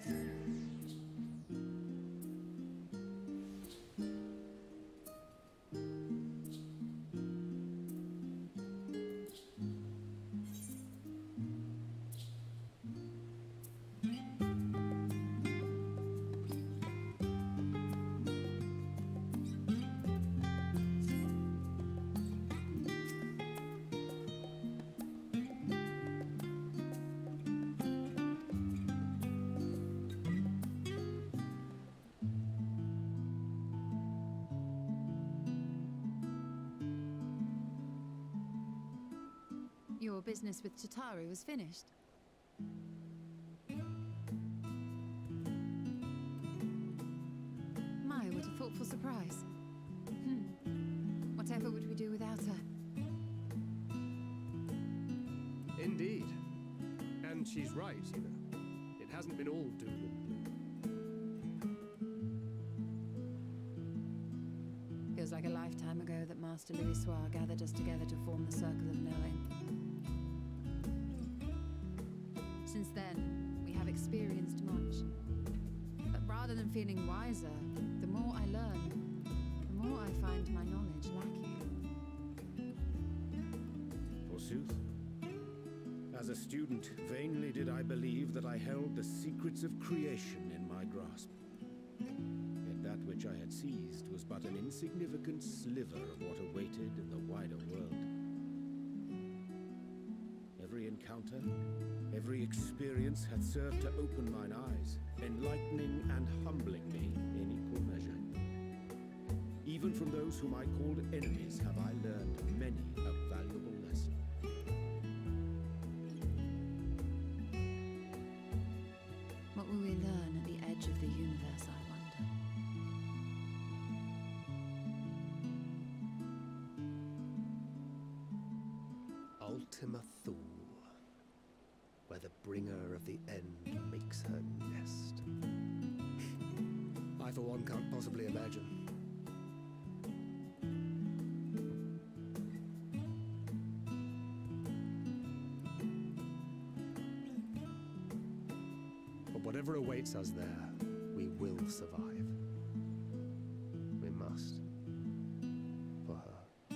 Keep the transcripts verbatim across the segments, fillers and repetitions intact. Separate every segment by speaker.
Speaker 1: Your business with Chitauri was finished. My, what a thoughtful surprise. Hmm. Whatever would we do without her?
Speaker 2: Indeed. And she's right, you know. It hasn't been all doom and gloom.
Speaker 1: Feels like a lifetime ago that Master Louisoix gathered us together to form the Circle of Knowing. Since then, we have experienced much. But rather than feeling wiser, the more I learn, the more I find my knowledge lacking.
Speaker 3: Forsooth. As a student, vainly did I believe that I held the secrets of creation in my grasp. Yet that which I had seized was but an insignificant sliver of what awaited in the wider world. Every encounter, every experience hath served to open mine eyes, enlightening and humbling me in equal measure. Even from those whom I called enemies have I learned many a valuable lesson.
Speaker 1: What will we learn at the edge of the universe, I wonder?
Speaker 2: Ultima Thule, where the bringer of the end makes her nest. I, for one, can't possibly imagine. But whatever awaits us there, we will survive. We must. For her.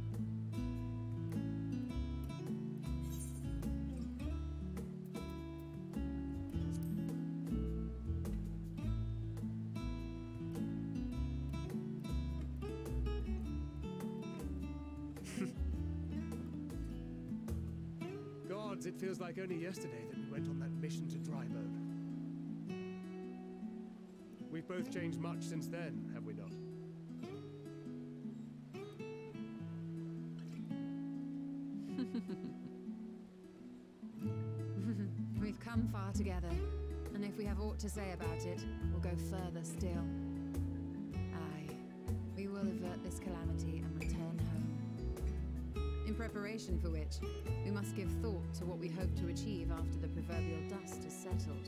Speaker 2: Gods, it feels like only yesterday that we went on that mission to Drybone. We've both changed much since then, have we not?
Speaker 1: We've come far together, and if we have aught to say about it, we'll go further still. Aye, we will avert this calamity and return home. In preparation for which, we must give thought to what we hope to achieve after the proverbial dust is settled.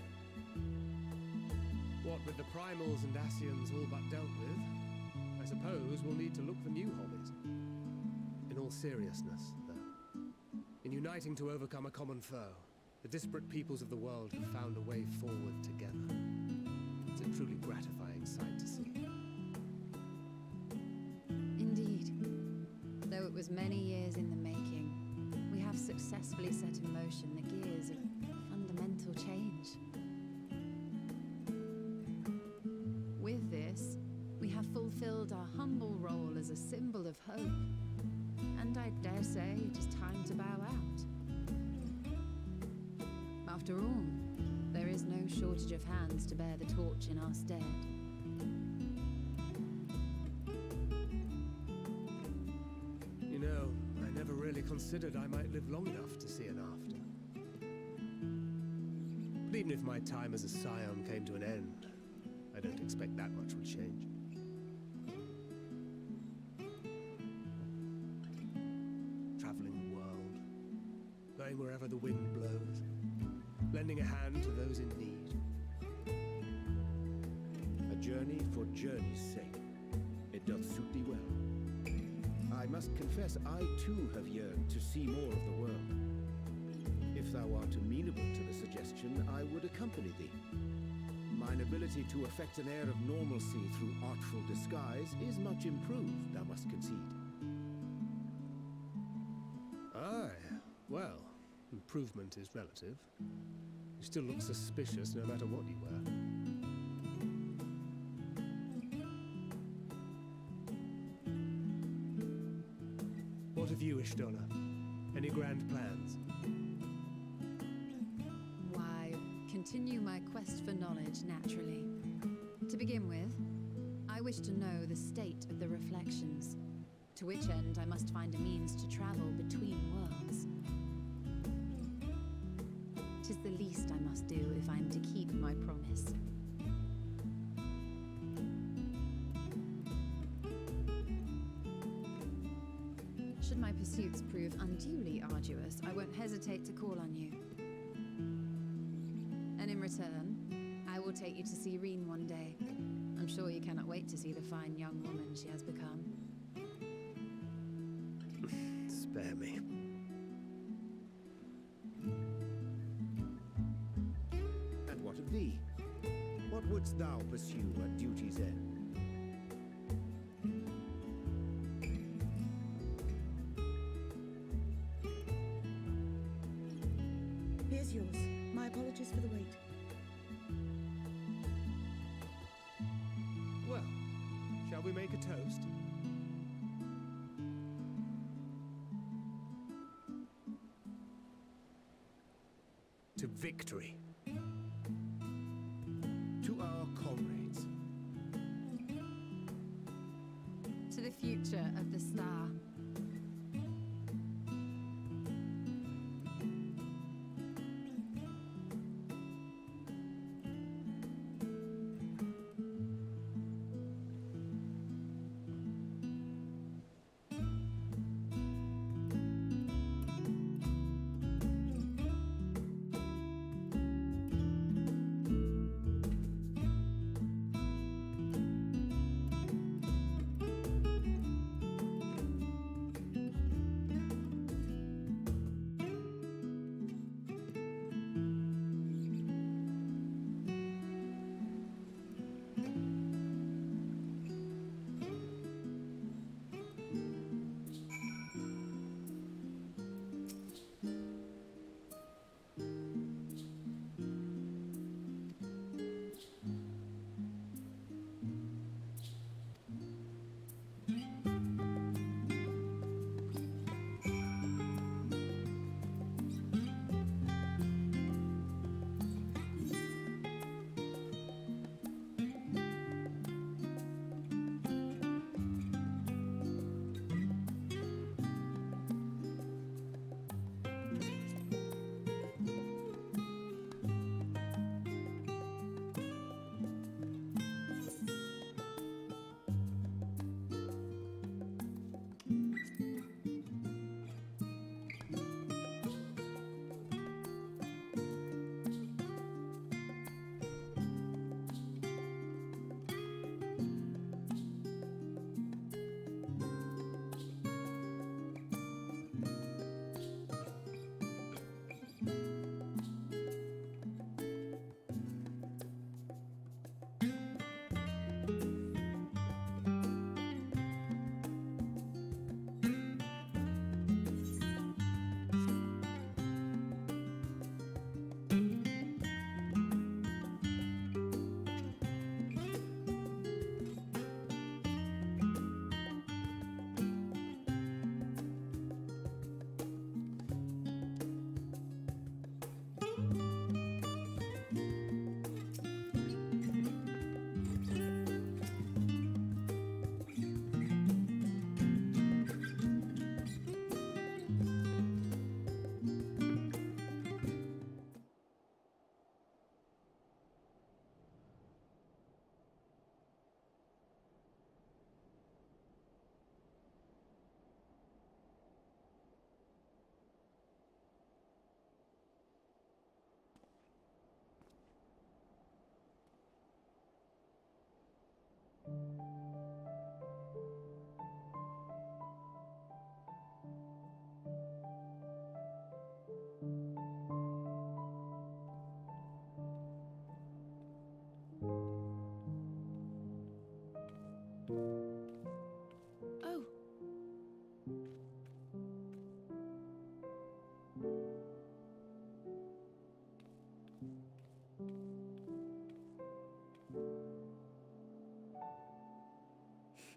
Speaker 2: What with the primals and Ascians all but dealt with, I suppose we'll need to look for new hobbies. In all seriousness, though, in uniting to overcome a common foe, the disparate peoples of the world have found a way forward together. It's a truly gratifying sight to see.
Speaker 1: Indeed. Though it was many years in the making, we have successfully set in motion the gears of fundamental change. With this, we have fulfilled our humble role as a symbol of hope. And I dare say it is time to bow out. After all, there is no shortage of hands to bear the torch in our stead.
Speaker 2: You know, I never really considered I might live long enough to see an after. But even if my time as a scion came to an end, I don't expect that much will change. Traveling the world, going wherever the wind blows, lending a hand to those in need.
Speaker 3: A journey for journey's sake. It doth suit thee well. I must confess I too have yearned to see more of the world. If thou art amenable to the suggestion, I would accompany thee. Mine ability to affect an air of normalcy through artful disguise is much improved, thou must concede.
Speaker 2: Aye, well, improvement is relative. You still look suspicious no matter what you wear. What of you, Y'shtola? Any grand plans?
Speaker 1: Why, continue my quest for knowledge, naturally. To begin with, I wish to know the state of the reflections, to which end I must find a means to travel between worlds. 'Tis the least I must do if I am to keep my promise. Should my pursuits prove unduly arduous, I won't hesitate to call on you. And in return, I will take you to see Reen one day. I'm sure you cannot wait to see the fine young woman she has become.
Speaker 2: Spare me.
Speaker 3: And what of thee? What wouldst thou pursue at duty's end?
Speaker 4: Here's yours. My apologies for the wait.
Speaker 2: Well, shall we make a toast? To victory.
Speaker 3: To our comrades.
Speaker 1: To the future of the star.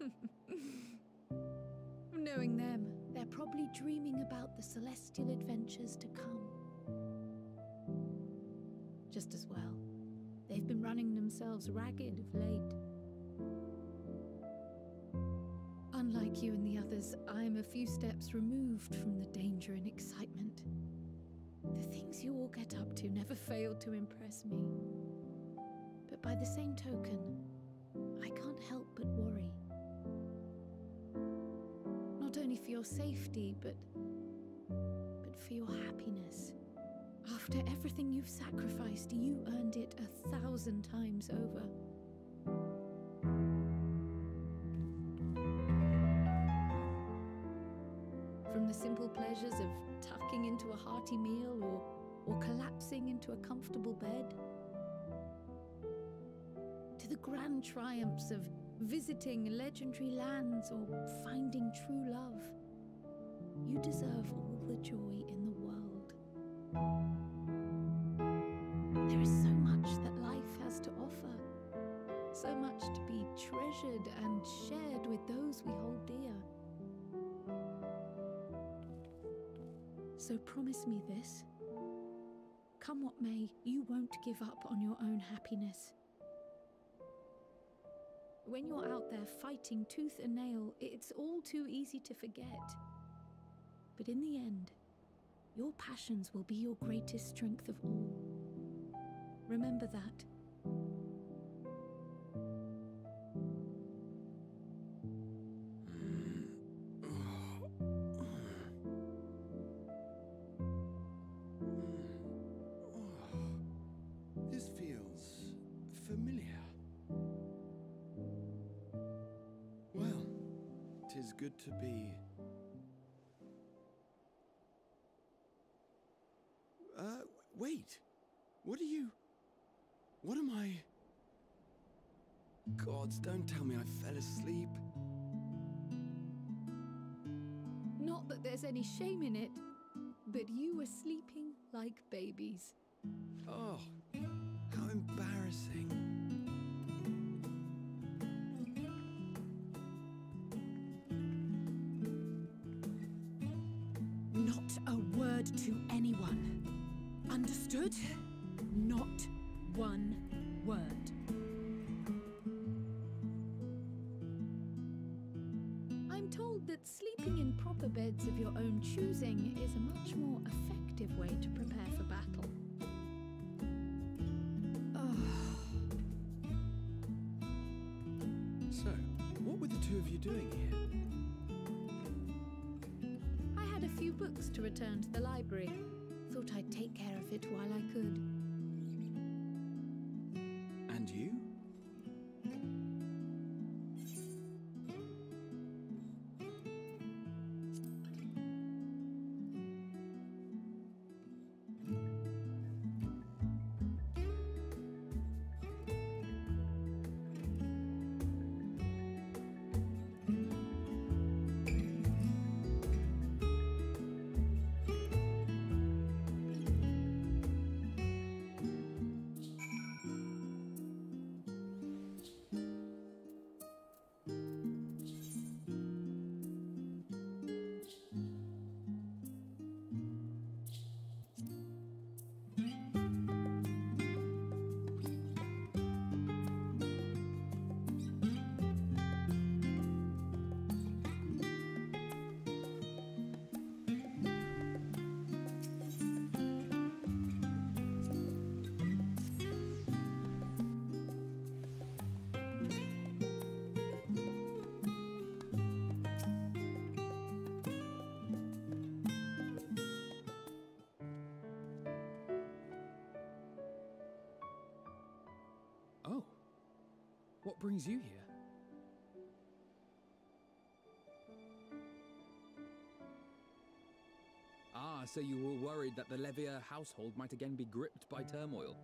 Speaker 5: Knowing them, they're probably dreaming about the celestial adventures to come. Just as well. They've been running themselves ragged of late. Unlike you and the others, I'm a few steps removed from the danger and excitement. The things you all get up to never fail to impress me. But by the same token, I can't help but worry. Not only for your safety, but, but for your happiness. After everything you've sacrificed, you earned it a thousand times over. From the simple pleasures of tucking into a hearty meal or, or collapsing into a comfortable bed, to the grand triumphs of visiting legendary lands or finding true love, you deserve all the joy in the world. There is so much that life has to offer, so much to be treasured and shared with those we hold dear. So promise me this. Come what may, you won't give up on your own happiness. When you're out there fighting tooth and nail, it's all too easy to forget. But in the end, your passions will be your greatest strength of all. Remember that.
Speaker 3: This feels familiar. Well, 'tis good to be... Uh, wait. What are you... What am I... Gods, don't tell me I fell asleep.
Speaker 5: Not that there's any shame in it, but you were sleeping like babies.
Speaker 3: Oh, how embarrassing.
Speaker 5: Not a word to anyone. Understood? Not one word. I'm told that sleeping in proper beds of your own choosing is a much more effective way to prepare for battle.
Speaker 3: So, what were the two of you doing here?
Speaker 5: I had a few books to return to the library. Thought I'd take care of it while I could.
Speaker 3: And you?
Speaker 2: Oh. What brings you here? Ah, so you were worried that the Levier household might again be gripped by turmoil.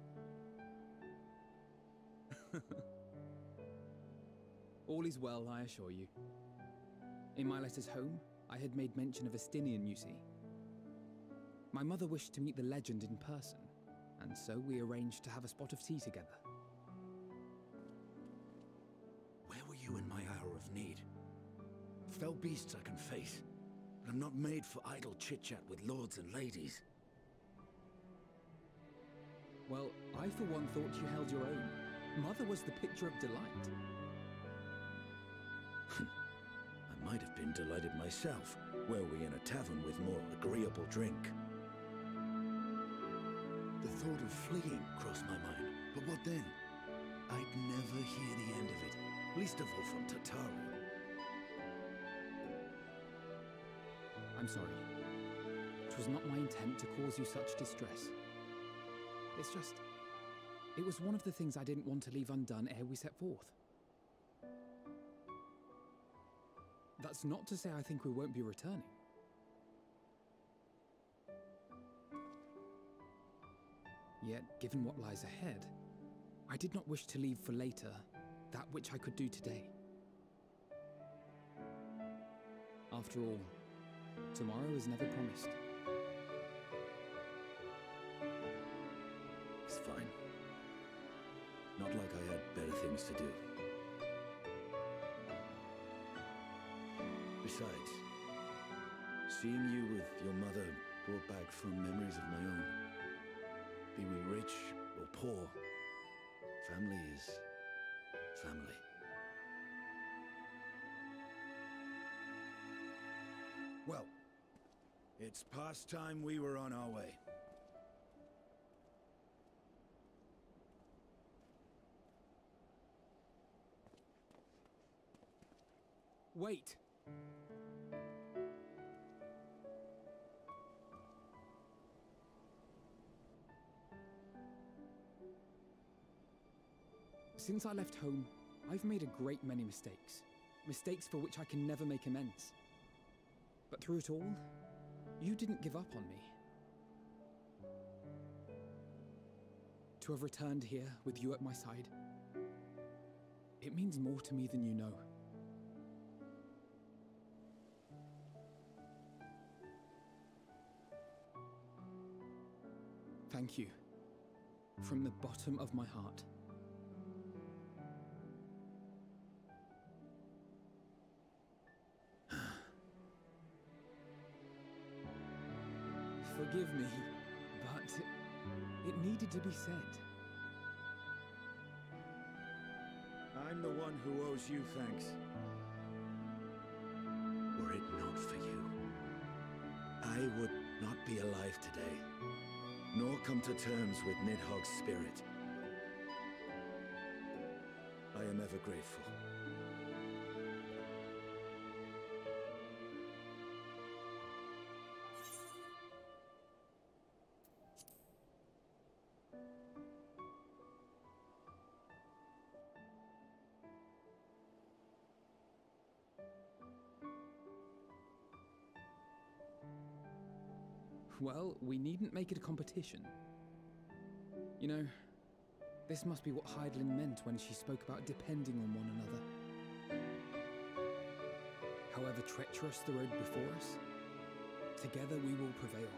Speaker 2: All is well, I assure you. In my letters home, I had made mention of Estinian, you see. My mother wished to meet the legend in person, and so we arranged to have a spot of tea together.
Speaker 3: Where were you you in my hour of need. Fell beasts I can face, but I'm not made for idle chit-chat with lords and ladies.
Speaker 6: Well, I for one thought you held your own. Mother was the picture of delight.
Speaker 3: I might have been delighted myself, were we in a tavern with more agreeable drink. The thought of fleeing crossed my mind, but what then? I'd never hear the end of it, least of all from Tataru.
Speaker 6: I'm sorry. It was not my intent to cause you such distress. It's just... It was one of the things I didn't want to leave undone ere we set forth. That's not to say I think we won't be returning. Yet, given what lies ahead, I did not wish to leave for later that which I could do today. After all, tomorrow is never promised.
Speaker 3: It's fine. Not like I had better things to do. Besides, seeing you with your mother brought back fond memories of my own. Be we rich or poor, family is family. Well, it's past time we were on our way.
Speaker 6: Wait! Since I left home, I've made a great many mistakes. Mistakes for which I can never make amends. But through it all, you didn't give up on me. To have returned here with you at my side, it means more to me than you know. Thank you, from the bottom of my heart. Forgive me, but it needed to be said.
Speaker 3: I'm the one who owes you thanks. Were it not for you, I would not be alive today, nor come to terms with Nidhogg's spirit. I am ever grateful.
Speaker 6: Well, we needn't make it a competition. You know, this must be what Hydaelyn meant when she spoke about depending on one another. However treacherous the road before us, together we will prevail.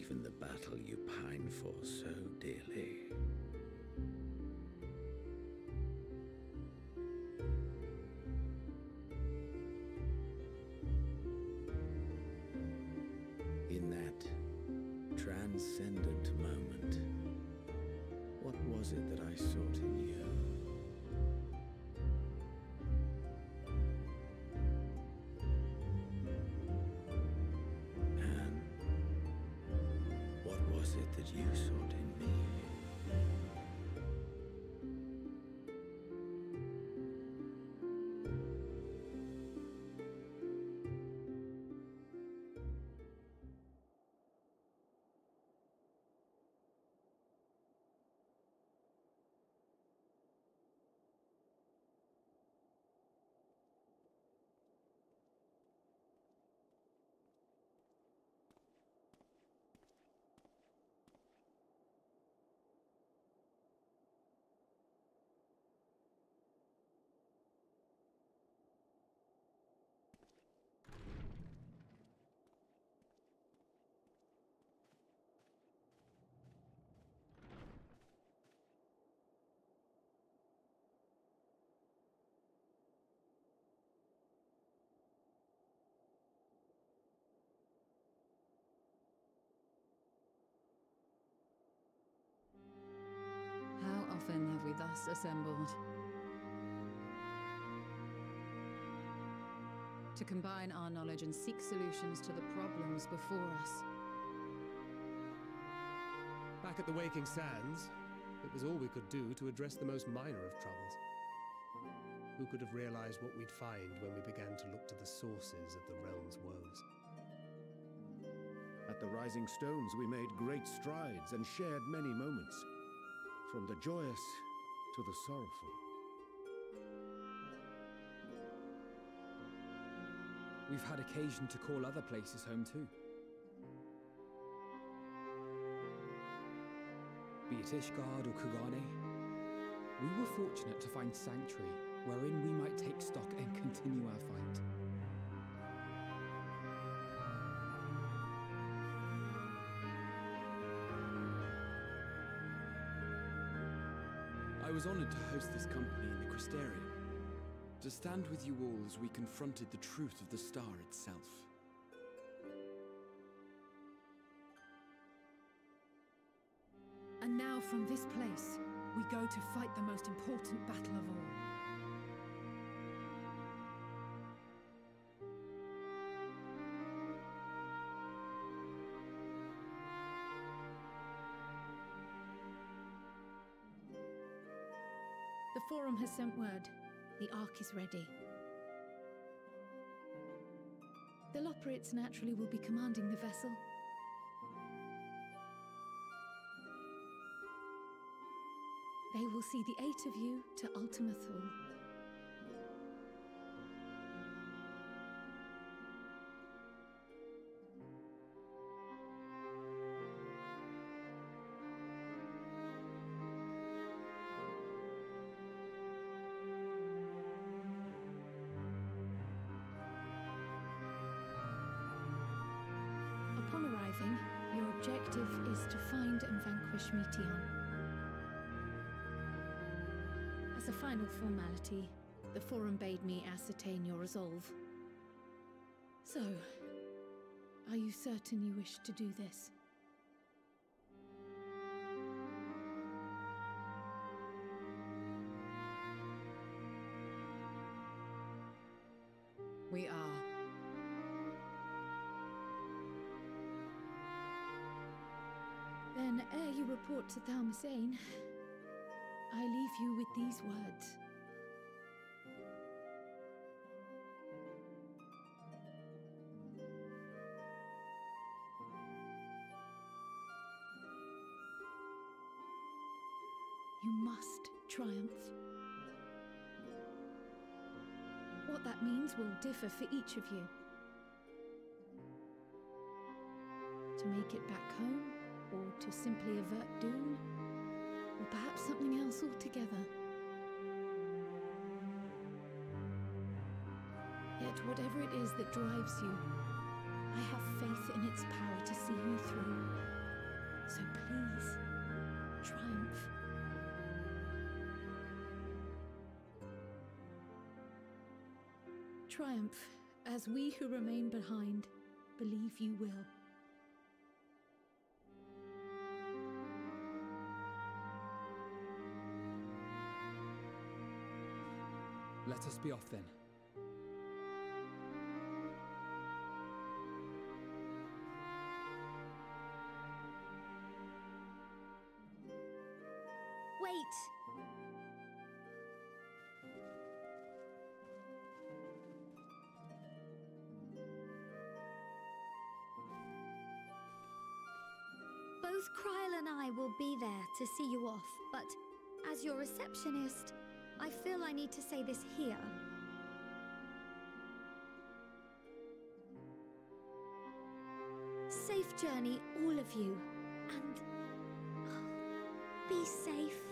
Speaker 3: even the battle you pine for so dearly. In that transcendent moment, what was it that I sought in you? And what was it that you sought in me?
Speaker 1: Often have we thus assembled to combine our knowledge and seek solutions to the problems before us.
Speaker 2: Back at the Waking Sands, it was all we could do to address the most minor of troubles. Who could have realized what we'd find when we began to look to the sources of the realm's woes?
Speaker 3: At the Rising Stones, we made great strides and shared many moments. From the joyous to the sorrowful.
Speaker 6: We've had occasion to call other places home too. Be it Ishgard or Kugane, we were fortunate to find sanctuary wherein we might take stock and continue our fight. I was honored to host this company in the Crystarium, to stand with you all as we confronted the truth of the star itself.
Speaker 5: And now from this place, we go to fight the most important battle of all. The Forum has sent word. The Ark is ready. The Loporrits naturally will be commanding the vessel. They will see the eight of you to Ultima Thule. Upon arriving, your objective is to find and vanquish Meteion. As a final formality, the Forum bade me ascertain your resolve. So, are you certain you wish to do this?
Speaker 1: We are.
Speaker 5: Then, ere you report to Thalmosane, I leave you with these words. You must triumph. What that means will differ for each of you. To make it back home, or to simply avert doom, or perhaps something else altogether. Yet whatever it is that drives you, I have faith in its power to see you through. So please, triumph. Triumph, as we who remain behind believe you will.
Speaker 6: Let us be off then.
Speaker 7: Wait! Both Kryl and I will be there to see you off, but as your receptionist, I feel I need to say this here. Safe journey, all of you, and be safe.